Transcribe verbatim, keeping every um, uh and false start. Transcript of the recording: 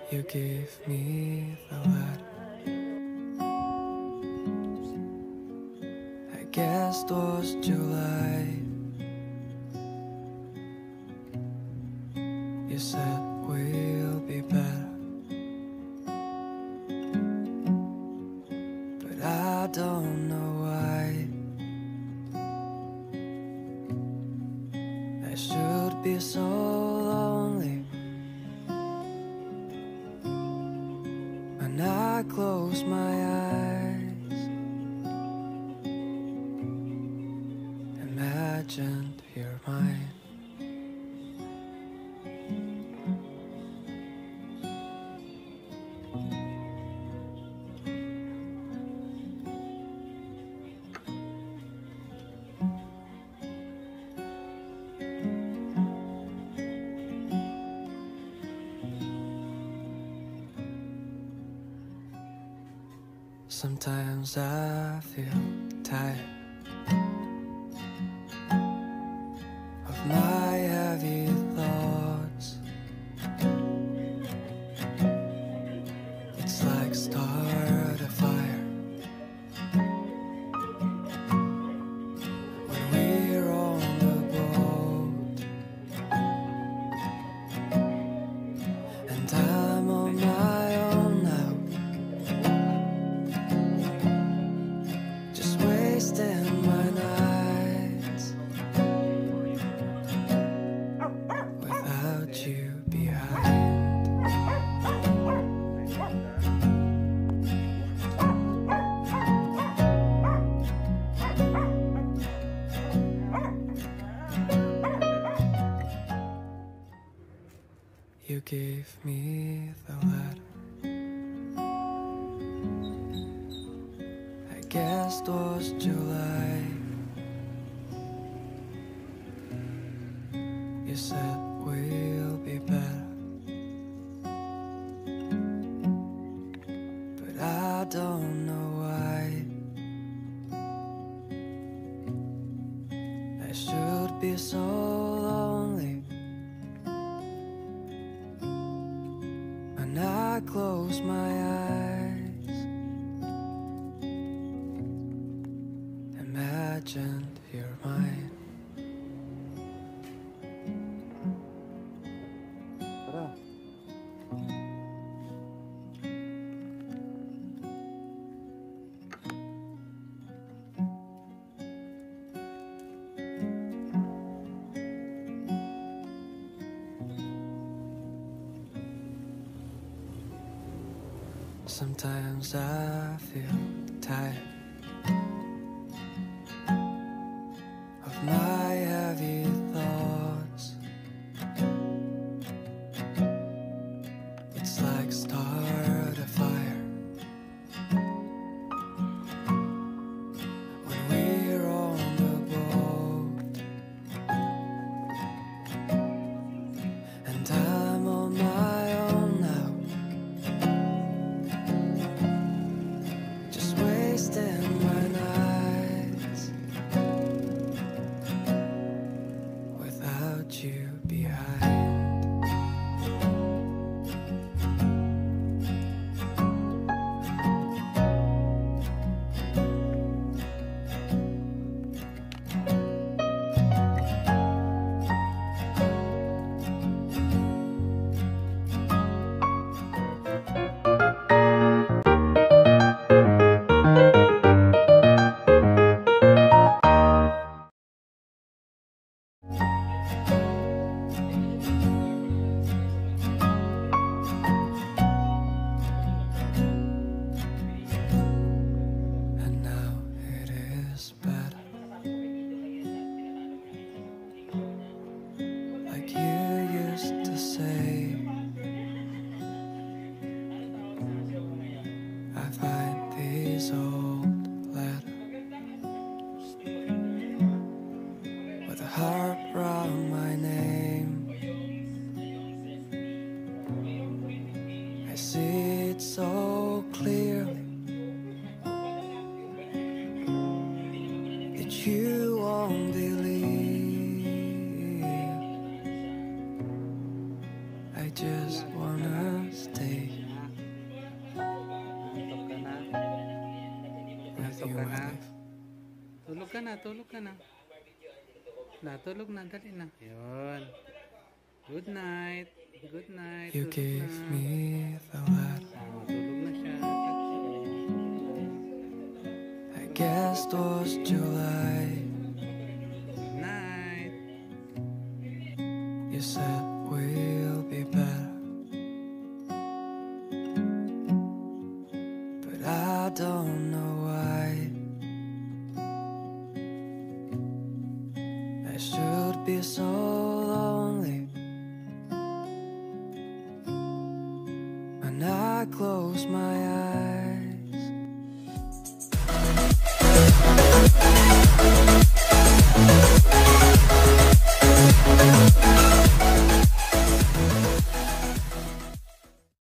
You gave me the letter. I guess it was July. You said we'll be better, but I don't know why. I should be so lonely when I close my eyes. Imagined you're mine. Sometimes I feel tired of my heavy thoughts. It's like start a fire when we're on the boat, and I'm on my own now, wasting my nights without you behind. You gave me the letter. I guess it was July. You said we'll be better, but I don't know why. I should be so lonely when I close my eyes. Imagined you're mine. Sometimes I feel tired of my heavy thoughts. It's like start a fire when we're on the boat, and I'm on my own now, just wasting my nights without you behind. Old letter with a heart around my name. I see it so clearly. with Pasok you, ka my na. life. Tulog ka na, tulog ka na. Na, tulog na, dali na. Yun. Good night. Good night. You Tulog gave na. me the letter. Oh, tulog na siya. I guess it was July. Good night. You said we'll be better, but I don't know why. I should be so lonely when I close my